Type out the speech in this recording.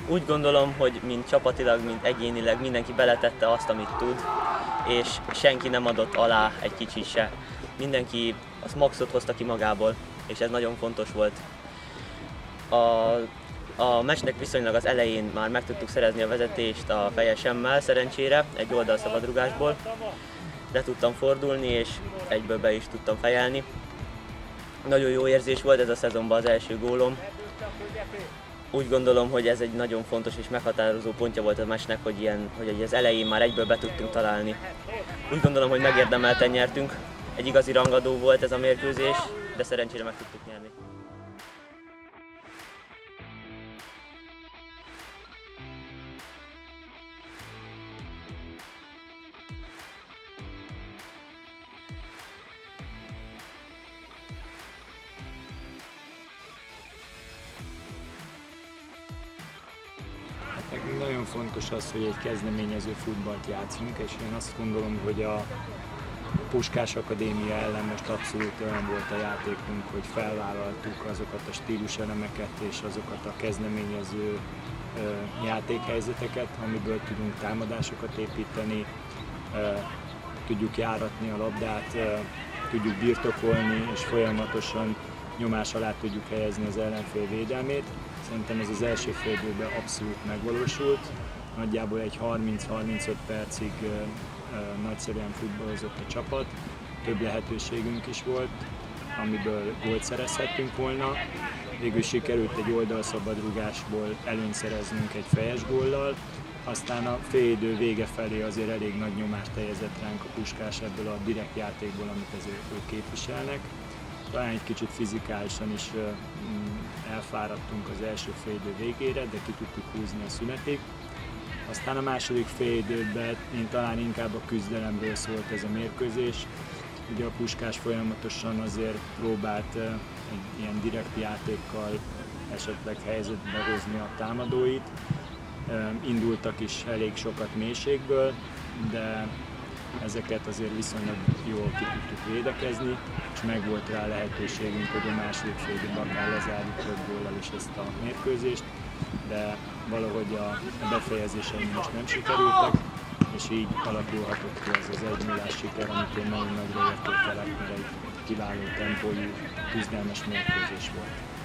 Úgy gondolom, hogy mind csapatilag, mind egyénileg mindenki beletette azt, amit tud, és senki nem adott alá egy kicsit se. Mindenki azt maxot hozta ki magából, és ez nagyon fontos volt. A meccsnek viszonylag az elején már meg tudtuk szerezni a vezetést a fejesemmel, szerencsére, egy oldalszabadrugásból. Le tudtam fordulni, és egyből be is tudtam fejelni. Nagyon jó érzés volt ez a szezonban az első gólom. Úgy gondolom, hogy ez egy nagyon fontos és meghatározó pontja volt a meccsnek, hogy az elején már egyből be tudtunk találni. Úgy gondolom, hogy megérdemelten nyertünk. Egy igazi rangadó volt ez a mérkőzés, de szerencsére meg tudtuk nyerni. Nekünk nagyon fontos az, hogy egy kezdeményező futballt játszunk, és én azt gondolom, hogy a Puskás Akadémia ellen most abszolút olyan volt a játékunk, hogy felvállaltuk azokat a stíluselemeket és azokat a kezdeményező játékhelyzeteket, amiből tudunk támadásokat építeni, tudjuk járatni a labdát, tudjuk birtokolni, és folyamatosan nyomás alá tudjuk helyezni az ellenfél védelmét. Szerintem ez az első fél időben abszolút megvalósult. Nagyjából egy 30-35 percig nagyszerűen futballozott a csapat. Több lehetőségünk is volt, amiből gólt szerezhettünk volna. Végül sikerült egy oldalszabadrugásból előnyt szereznünk egy fejes góllal. Aztán a félidő vége felé azért elég nagy nyomást helyezett ránk a Puskás ebből a direkt játékból, amit ők képviselnek. Talán egy kicsit fizikálisan is elfáradtunk az első félidő végére, de ki tudtuk húzni a szünetig. Aztán a második félidőben talán inkább a küzdelemről szólt ez a mérkőzés. Ugye a Puskás folyamatosan azért próbált egy ilyen direkt játékkal esetleg helyzetbe hozni a támadóit. Indultak is elég sokat mélységből, de ezeket azért viszonylag jól ki tudtuk védekezni, és meg volt rá lehetőségünk, hogy a második félidőben akár lezárjuk 5 góllal is ezt a mérkőzést, de valahogy a befejezéseink most nem sikerültek, és így alakulhatott ki ez az 1-0-ás siker, amit én nagyon nagyra értékelek, mert egy kiváló tempójú, küzdelmes mérkőzés volt.